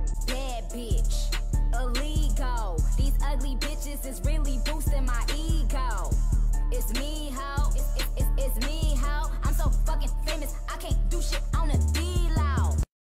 Bad bitch, illegal. These ugly bitches is real.